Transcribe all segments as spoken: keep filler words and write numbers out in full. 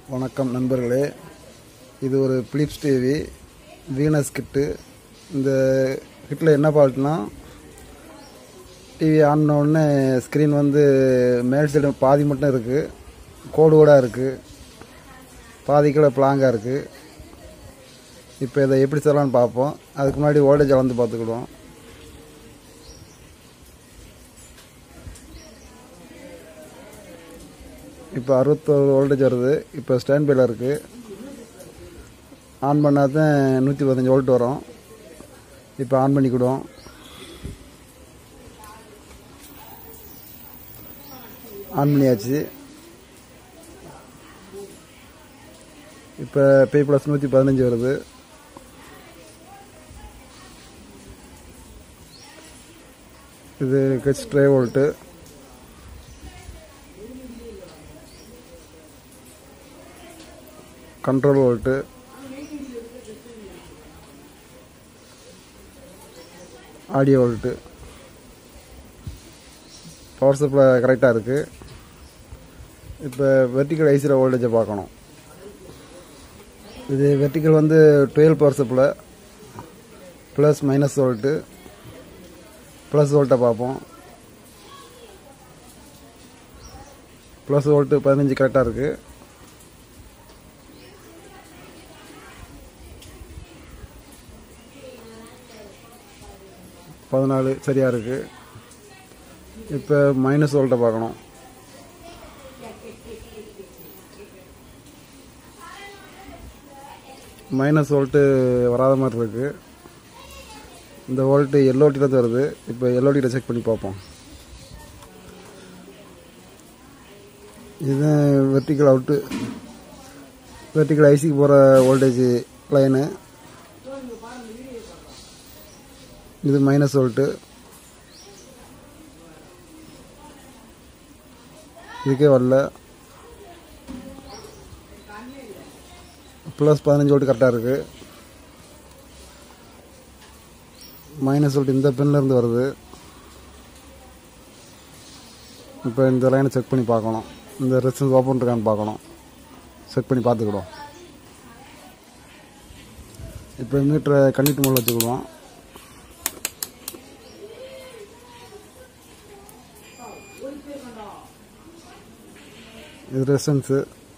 வணக்கம் நண்பர்களே, இது ஒரு பிலிப்ஸ் டிவி வீனஸ் கிட்டு. இந்த கிட்டில் என்ன ஃபால்ட்னா, டிவி ஆன் பண்ண உடனே ஸ்க்ரீன் வந்து மேல் சைடு பாதி மட்டும் இருக்குது, கோடு கோடாக இருக்குது, பாதி கீழே பிளாங்காக இருக்குது. இப்போ இதை எப்படி சொல்லலான்னு பார்ப்போம். அதுக்கு முன்னாடி வோல்டேஜ் அளந்து பார்த்துக்கிடுவோம். இப்போ அறுபத்தோரு வோல்டேஜ் வருது. இப்போ ஸ்டாண்ட் பையில் இருக்குது. ஆன் பண்ணால் தான் நூற்றி பதினஞ்சு வோல்ட் வரும். இப்போ ஆன் பண்ணிக்கிடுவோம். ஆன் பண்ணியாச்சு. இப்போ பி ப்ளஸ் நூற்றி பதினஞ்சு வருது. இது H dry volt. Control volt, audio volt, power supply கரெக்டாக இருக்குது. இப்போ வெர்டிக்கல் ஐசியில் வோல்டேஜை பார்க்கணும். இது வெர்டிக்கல் வந்து dual power supply plus minus volt. Plus வோல்ட்டை பார்ப்போம். ப்ளஸ் வோல்ட்டு பதினஞ்சு கரெக்டாக இருக்குது. பதினாலு சரியாக இருக்குது. இப்போ மைனஸ் வோல்ட்டை பார்க்கணும். மைனஸ் வோல்ட்டு வராத மாதிரி இருக்குது. இந்த வோல்ட்டு எல்ஓடியில் வருது. இப்போ எல்ஓடியில் செக் பண்ணி பார்ப்போம். இதுதான் வெர்டிக்கல் அவுட்டு, வெர்டிக்கல் ஐசிக்கு போகிற வோல்டேஜ் லைனு. இது மைனஸ் வோல்ட்டு. இதுக்கே வரல. ப்ளஸ் பதினஞ்சு வோல்ட் கரெக்டாக இருக்குது. மைனஸ் வோல்ட் இந்த பின்ல இருந்து வருது. இப்போ இந்த லைனை செக் பண்ணி பார்க்கணும். இந்த ரெசிஸ்டன்ஸ் ஓப்பன் இருக்கான்னு பார்க்கணும். செக் பண்ணி பார்த்துக்கிடுவோம். இப்போ மீட்டரை கண்டிட்டு மூலம் வச்சுக்கிடுவோம். இது ரெசிஸ்டன்ஸு.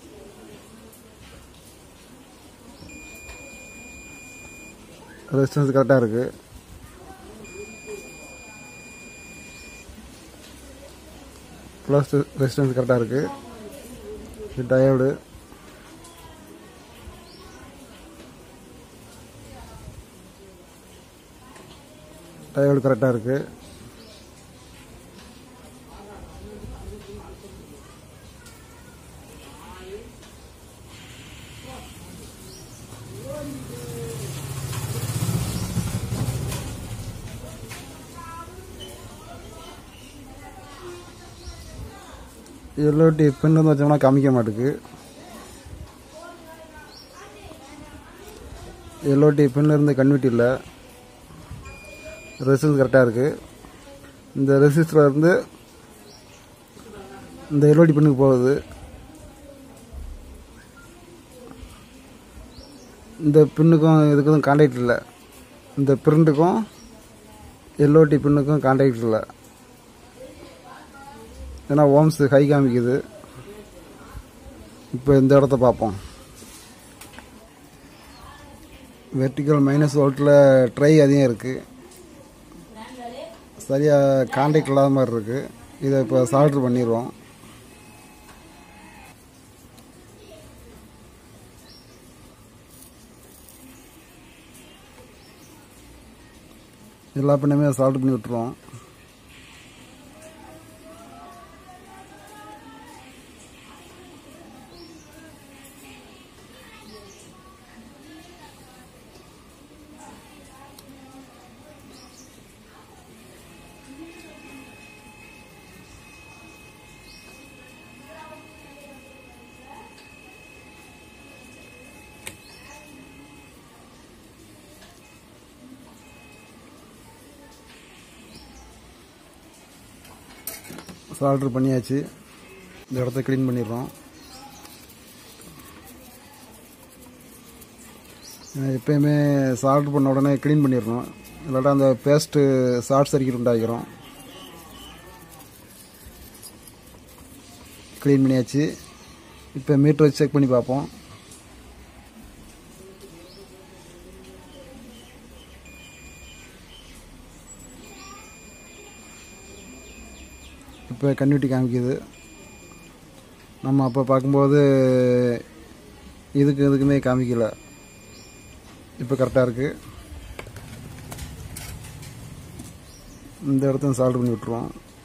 ரெசிஸ்டன்ஸ் கரெக்டாக இருக்குது. ப்ளஸ் ரெசிஸ்டன்ஸ் கரெக்டாக இருக்குது. இது டயோடு. டயோடு கரெக்டாக இருக்குது. எல்ஓடி பின் வந்து வச்சோம்னா காமிக்க மாட்டேங்குது. எல்ஓடி பின்ல இருந்து கன்வெர்ட் இல்லை. ரெசிஸ்டன்ஸ் கரெக்டாக இருக்குது. இந்த ரெசிஸ்டரில் இருந்து இந்த எல்ஓடி பின்னுக்கு போகுது. இந்த பின்னுக்கும் இதுக்கும் கான்டாக்ட் இல்லை. இந்த பிரிண்ட்டுக்கும் எல்ஓடி பின்னுக்கும் கான்டாக்ட் இல்லை. ஏன்னா ஓம்ஸ் ஹை காமிக்குது. இப்போ இந்த இடத்த பார்ப்போம். வெர்டிக்கல் மைனஸ் வோல்ட்டில் ட்ரை அதிகம் இருக்குது. சரியாக கான்டாக்ட் இல்லாத மாதிரி இருக்குது. இதை இப்போ சால்ட்ரு பண்ணிடுவோம். எல்லா பின்னுமே சால்ட் பண்ணி விட்டுருவோம். சால்டர் பண்ணியாச்சு. இந்த இடத்த க்ளீன் பண்ணிடுறோம். எப்பயுமே சால்ட் பண்ண உடனே க்ளீன் பண்ணிடணும், இல்லாட்டா அந்த பேஸ்ட்டு ஷார்ட் சர்க்யூட் உண்டாகிறோம். க்ளீன் பண்ணியாச்சு. இப்போ மீட்டர் வச்சு செக் பண்ணி பார்ப்போம். இப்போ கன்னியூட்டி காமிக்குது. நம்ம அப்போ பார்க்கும்போது இதுக்கு எதுக்குமே காமிக்கல. இப்போ கரெக்டாக இருக்குது. இந்த இடத்த சால்வ் பண்ணி விட்டுருவோம்.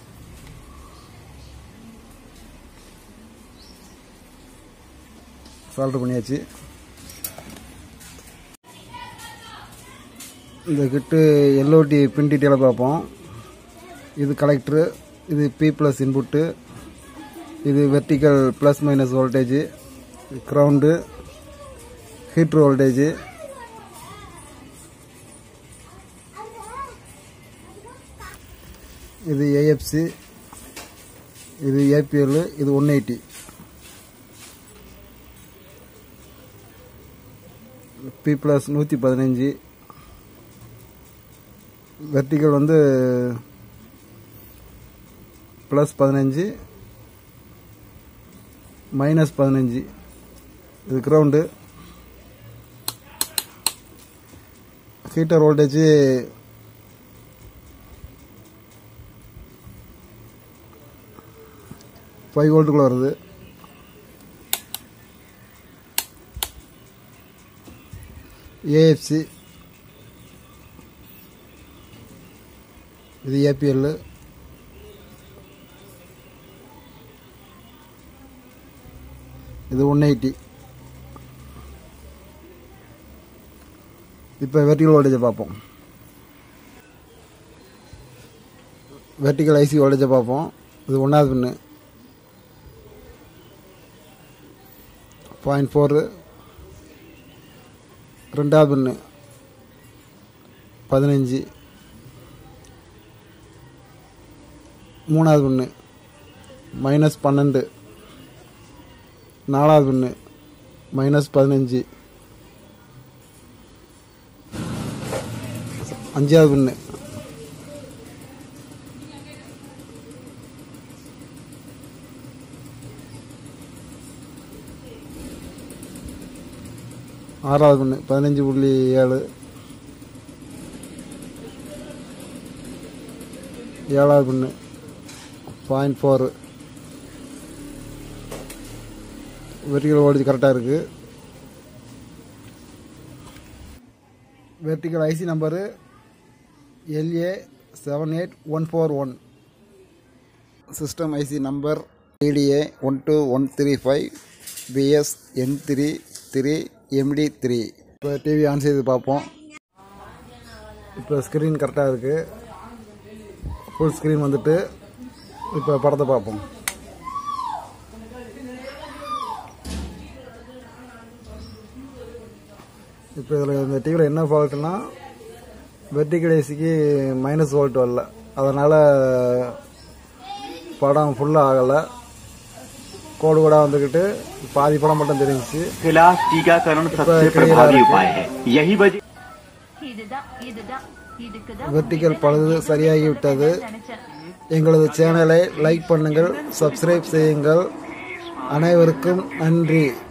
சால்வ் பண்ணியாச்சு. இந்த கிட்டு எல்ஓடி பின் டீட்டெயிலை பார்ப்போம். இது கலெக்டரு, இது பி ப்ளஸ் இன்புட்டு, இது vertical plus minus voltage, ground, heater voltage, இது ஏஎஃப்சி, இது ஏபிஎல், இது ஒன் எயிட்டி. பி ப்ளஸ் நூற்றி பதினஞ்சு, வெர்டிக்கல் வந்து ப்ளஸ் பதினஞ்சு மைனஸ் பதினஞ்சு, இது கிரவுண்டு. ஹீட்டர் வோல்டேஜ் ஃபைவ் வோல்ட்டுக்குள்ள வருது. ஏஎஃப்சி, இது ஏபிஎல், இது ஒன் எயிட்டி. இப்போ வெர்டிக்கல் வோல்டேஜை பார்ப்போம். வெர்டிக்கல் ஐசி வோல்டேஜை பார்ப்போம். இது ஒன்றாவது பின்னு பாயிண்ட் ஃபோரு, ரெண்டாவது பின்னு பதினஞ்சு, மூணாவது பின்னு மைனஸ் பன்னெண்டு, நாலாவது பின்னு மைனஸ் பதினஞ்சு, அஞ்சாவது பின்னு ஆறாவது பின்னு பதினஞ்சு புள்ளி ஏழு, ஏழாவது pin point four. Vertical voltage கரெக்டாக இருக்குது. Vertical IC number LA seven eight one four one. System IC number TDA one two one three five BS N three three MD three. இப்போ டிவி ஆன் செய்து பார்ப்போம். இப்போ screen கரெக்டாக இருக்குது. Full screen வந்துட்டு இப்போ படத்தை பார்ப்போம். இப்போ இதில் இந்த டிவியில் என்ன ஃபால்ட்டுனா, வெர்டிக்கல் ஏசிக்கு மைனஸ் வோல்ட் வரல, அதனால் படம் ஃபுல்லாக ஆகலை. கோடு கூட வந்துக்கிட்டு பாதி படம் மட்டும் தெரிஞ்சிச்சு. வெர்டிக்கல் பழுது சரியாகிவிட்டது. எங்களது சேனலை லைக் பண்ணுங்கள், சப்ஸ்கிரைப் செய்யுங்கள். அனைவருக்கும் நன்றி.